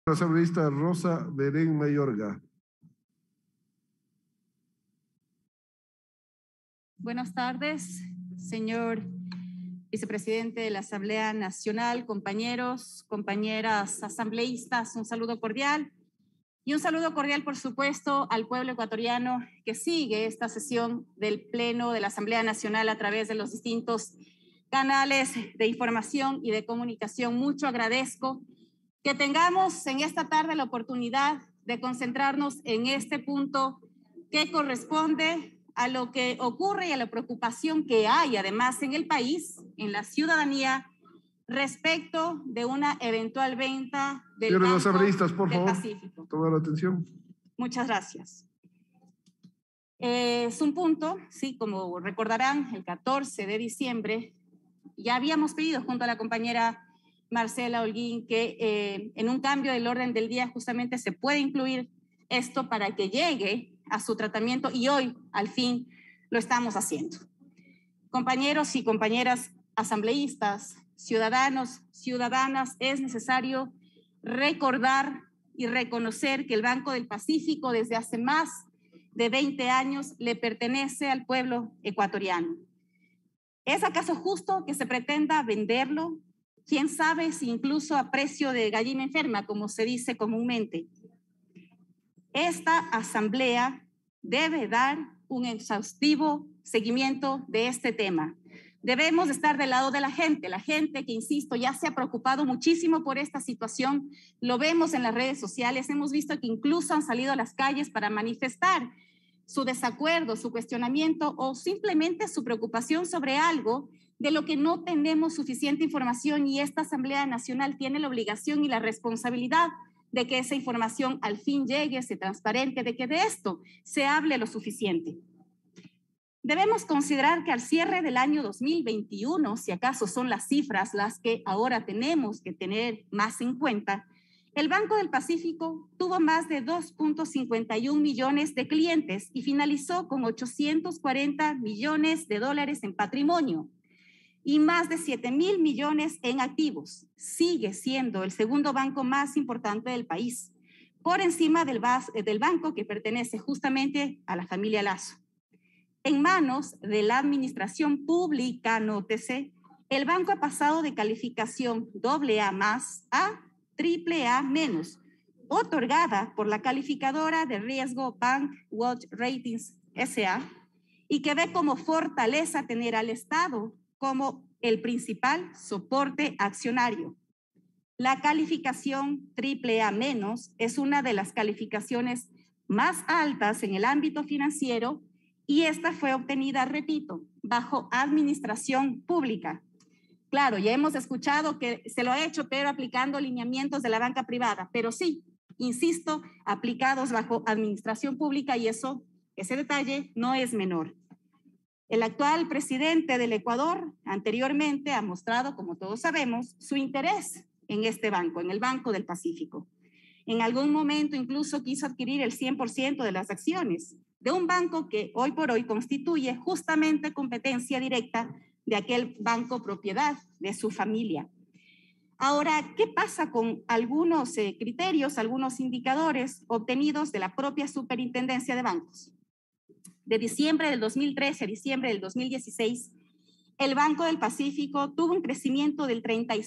Asambleísta Rosa Berén Mayorga. Buenas tardes, señor vicepresidente de la Asamblea Nacional, compañeros, compañeras asambleístas, un saludo cordial. Y un saludo cordial, por supuesto, al pueblo ecuatoriano que sigue esta sesión del Pleno de la Asamblea Nacional a través de los distintos canales de información y de comunicación. Mucho agradezco que tengamos en esta tarde la oportunidad de concentrarnos en este punto que corresponde a lo que ocurre y a la preocupación que hay además en el país, en la ciudadanía, respecto de una eventual venta del Señores Banco asambleístas, por del favor, Pacífico. tomar atención. Muchas gracias. Es un punto, sí, como recordarán, el 14 de diciembre ya habíamos pedido junto a la compañera Marcela Holguín que en un cambio del orden del día justamente se puede incluir esto para que llegue a su tratamiento y hoy al fin lo estamos haciendo. Compañeros y compañeras asambleístas, ciudadanos, ciudadanas, es necesario recordar y reconocer que el Banco del Pacífico desde hace más de 20 años le pertenece al pueblo ecuatoriano. ¿Es acaso justo que se pretenda venderlo? ¿Quién sabe si incluso a precio de gallina enferma, como se dice comúnmente? Esta asamblea debe dar un exhaustivo seguimiento de este tema. Debemos estar del lado de la gente que, insisto, ya se ha preocupado muchísimo por esta situación. Lo vemos en las redes sociales, hemos visto que incluso han salido a las calles para manifestar su desacuerdo, su cuestionamiento o simplemente su preocupación sobre algo de lo que no tenemos suficiente información, y esta Asamblea Nacional tiene la obligación y la responsabilidad de que esa información al fin llegue, sea transparente, de que de esto se hable lo suficiente. Debemos considerar que al cierre del año 2021, si acaso son las cifras las que ahora tenemos que tener más en cuenta, el Banco del Pacífico tuvo más de 2.51 millones de clientes y finalizó con 840 millones de dólares en patrimonio y más de 7.000 millones en activos. Sigue siendo el segundo banco más importante del país, por encima del banco que pertenece justamente a la familia Lazo. En manos de la administración pública, nótese, el banco ha pasado de calificación AA+ a AAA-, otorgada por la calificadora de riesgo Bank Watch Ratings S.A., y que ve como fortaleza tener al Estado como el principal soporte accionario. La calificación AAA- es una de las calificaciones más altas en el ámbito financiero y esta fue obtenida, repito, bajo administración pública. Claro, ya hemos escuchado que se lo ha hecho, pero aplicando lineamientos de la banca privada, pero sí, insisto, aplicados bajo administración pública, y ese detalle no es menor. El actual presidente del Ecuador anteriormente ha mostrado, como todos sabemos, su interés en este banco, en el Banco del Pacífico. En algún momento incluso quiso adquirir el 100% de las acciones de un banco que hoy por hoy constituye justamente competencia directa de aquel banco propiedad de su familia. Ahora, ¿qué pasa con algunos criterios, algunos indicadores obtenidos de la propia Superintendencia de Bancos? De diciembre del 2013 a diciembre del 2016, el Banco del Pacífico tuvo un crecimiento del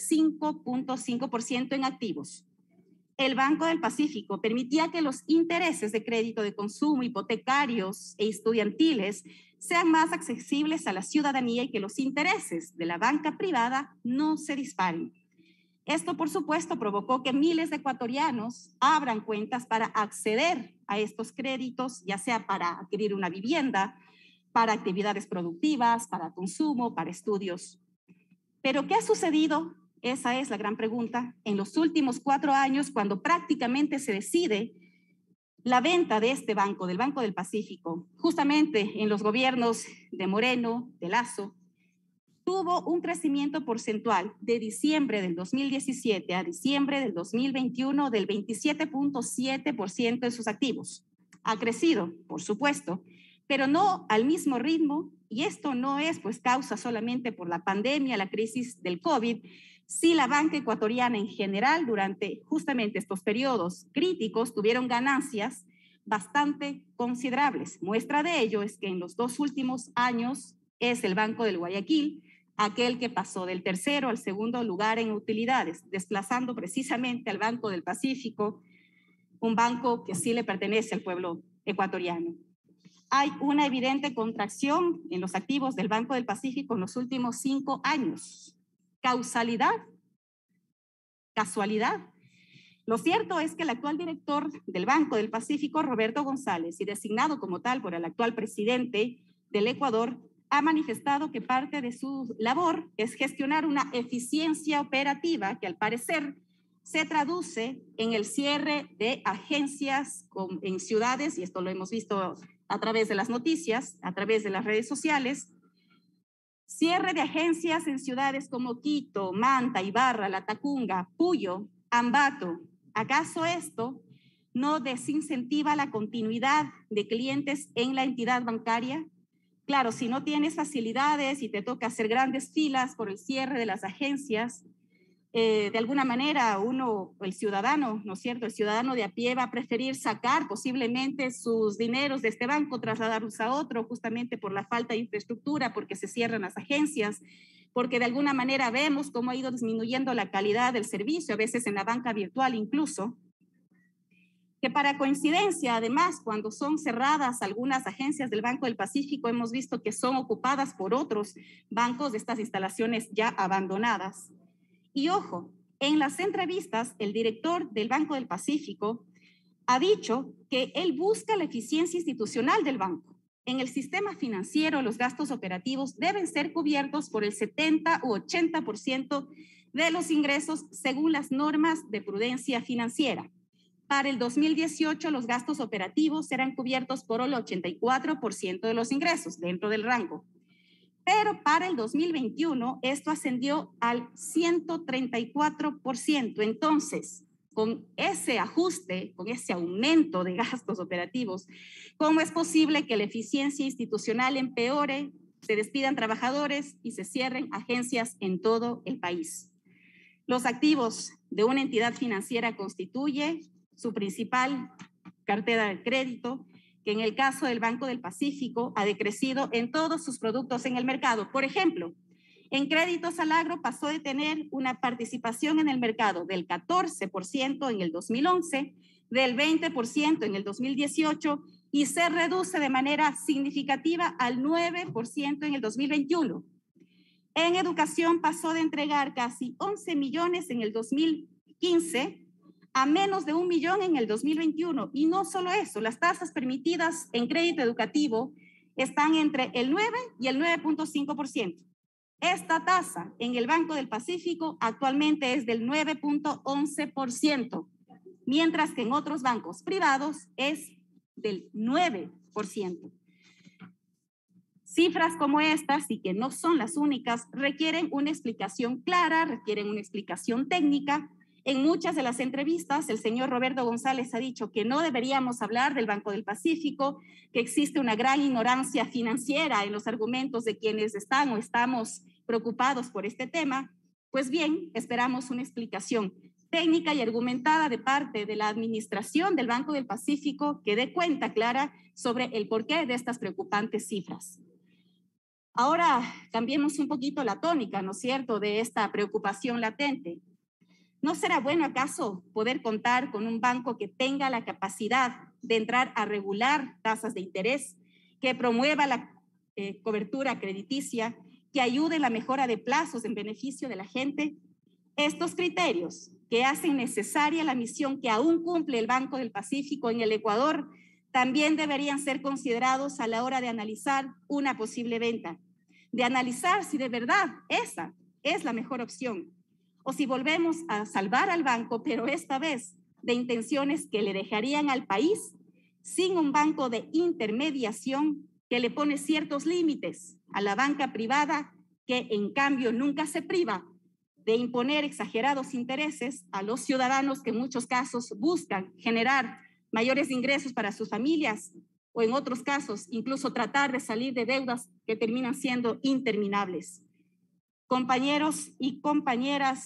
35.5% en activos. El Banco del Pacífico permitía que los intereses de crédito de consumo, hipotecarios e estudiantiles sean más accesibles a la ciudadanía y que los intereses de la banca privada no se disparen. Esto, por supuesto, provocó que miles de ecuatorianos abran cuentas para acceder a estos créditos, ya sea para adquirir una vivienda, para actividades productivas, para consumo, para estudios. Pero ¿qué ha sucedido? Esa es la gran pregunta. En los últimos 4 años, cuando prácticamente se decide la venta de este banco, del Banco del Pacífico, justamente en los gobiernos de Moreno, de Lazo, tuvo un crecimiento porcentual de diciembre del 2017 a diciembre del 2021 del 27.7% de sus activos. Ha crecido, por supuesto, pero no al mismo ritmo, y esto no es pues causa solamente por la pandemia, la crisis del COVID, Sí, la banca ecuatoriana en general durante justamente estos periodos críticos tuvieron ganancias bastante considerables. Muestra de ello es que en los 2 últimos años es el Banco del Guayaquil aquel que pasó del tercero al segundo lugar en utilidades, desplazando precisamente al Banco del Pacífico, un banco que sí le pertenece al pueblo ecuatoriano. Hay una evidente contracción en los activos del Banco del Pacífico en los últimos 5 años. ¿Causalidad? ¿Casualidad? Lo cierto es que el actual director del Banco del Pacífico, Roberto González, y designado como tal por el actual presidente del Ecuador, ha manifestado que parte de su labor es gestionar una eficiencia operativa que al parecer se traduce en el cierre de agencias en ciudades, y esto lo hemos visto a través de las noticias, a través de las redes sociales, cierre de agencias en ciudades como Quito, Manta, Ibarra, Latacunga, Puyo, Ambato. ¿Acaso esto no desincentiva la continuidad de clientes en la entidad bancaria? Claro, si no tienes facilidades y te toca hacer grandes filas por el cierre de las agencias, de alguna manera uno, el ciudadano, ¿no es cierto? El ciudadano de a pie va a preferir sacar posiblemente sus dineros de este banco, trasladarlos a otro, justamente por la falta de infraestructura, porque se cierran las agencias, porque de alguna manera vemos cómo ha ido disminuyendo la calidad del servicio, a veces en la banca virtual incluso, que para coincidencia, además, cuando son cerradas algunas agencias del Banco del Pacífico, hemos visto que son ocupadas por otros bancos de estas instalaciones ya abandonadas. Y ojo, en las entrevistas, el director del Banco del Pacífico ha dicho que él busca la eficiencia institucional del banco. En el sistema financiero, los gastos operativos deben ser cubiertos por el 70 u 80% de los ingresos según las normas de prudencia financiera. Para el 2018, los gastos operativos serán cubiertos por el 84% de los ingresos dentro del rango. Pero para el 2021, esto ascendió al 134%. Entonces, con ese ajuste, con ese aumento de gastos operativos, ¿cómo es posible que la eficiencia institucional empeore, se despidan trabajadores y se cierren agencias en todo el país? Los activos de una entidad financiera constituye su principal cartera de crédito, que en el caso del Banco del Pacífico ha decrecido en todos sus productos en el mercado. Por ejemplo, en créditos al agro pasó de tener una participación en el mercado del 14% en el 2011, del 20% en el 2018 y se reduce de manera significativa al 9% en el 2021. En educación pasó de entregar casi 11 millones en el 2015 a menos de 1 millón en el 2021. Y no solo eso, las tasas permitidas en crédito educativo están entre el 9 y el 9.5%. Esta tasa en el Banco del Pacífico actualmente es del 9.11%, mientras que en otros bancos privados es del 9%. Cifras como estas, y que no son las únicas, requieren una explicación clara, requieren una explicación técnica. En muchas de las entrevistas, el señor Roberto González ha dicho que no deberíamos hablar del Banco del Pacífico, que existe una gran ignorancia financiera en los argumentos de quienes están o estamos preocupados por este tema. Pues bien, esperamos una explicación técnica y argumentada de parte de la administración del Banco del Pacífico que dé cuenta clara sobre el porqué de estas preocupantes cifras. Ahora cambiemos un poquito la tónica, ¿no es cierto?, de esta preocupación latente. ¿No será bueno acaso poder contar con un banco que tenga la capacidad de entrar a regular tasas de interés, que promueva la cobertura crediticia, que ayude en la mejora de plazos en beneficio de la gente? Estos criterios que hacen necesaria la misión que aún cumple el Banco del Pacífico en el Ecuador también deberían ser considerados a la hora de analizar una posible venta, de analizar si de verdad esa es la mejor opción, o si volvemos a salvar al banco, pero esta vez de intenciones que le dejarían al país sin un banco de intermediación que le pone ciertos límites a la banca privada, que en cambio nunca se priva de imponer exagerados intereses a los ciudadanos que en muchos casos buscan generar mayores ingresos para sus familias o en otros casos incluso tratar de salir de deudas que terminan siendo interminables. Compañeros y compañeras,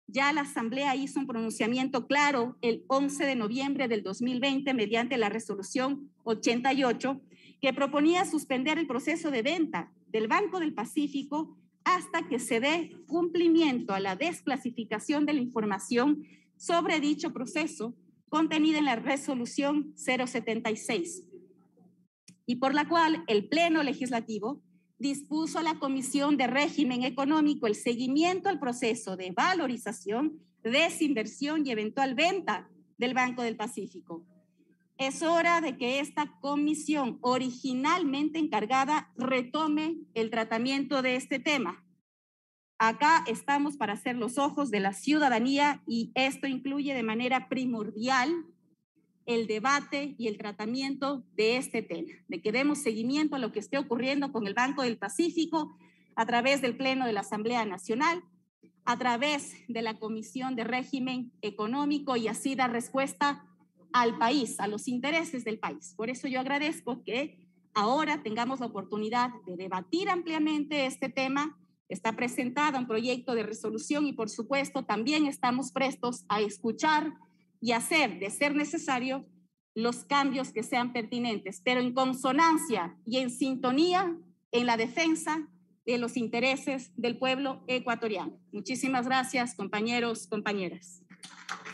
Ya la Asamblea hizo un pronunciamiento claro el 11 de noviembre del 2020 mediante la resolución 88 que proponía suspender el proceso de venta del Banco del Pacífico hasta que se dé cumplimiento a la desclasificación de la información sobre dicho proceso contenida en la resolución 076 y por la cual el Pleno Legislativo dispuso a la Comisión de Régimen Económico el seguimiento al proceso de valorización, desinversión y eventual venta del Banco del Pacífico. Es hora de que esta comisión originalmente encargada retome el tratamiento de este tema. Acá estamos para ser los ojos de la ciudadanía y esto incluye de manera primordial el debate y el tratamiento de este tema, de que demos seguimiento a lo que esté ocurriendo con el Banco del Pacífico a través del Pleno de la Asamblea Nacional, a través de la Comisión de Régimen Económico y así dar respuesta al país, a los intereses del país. Por eso yo agradezco que ahora tengamos la oportunidad de debatir ampliamente este tema. Está presentado un proyecto de resolución y por supuesto también estamos prestos a escuchar y hacer, de ser necesario, los cambios que sean pertinentes, pero en consonancia y en sintonía en la defensa de los intereses del pueblo ecuatoriano. Muchísimas gracias, compañeros, compañeras.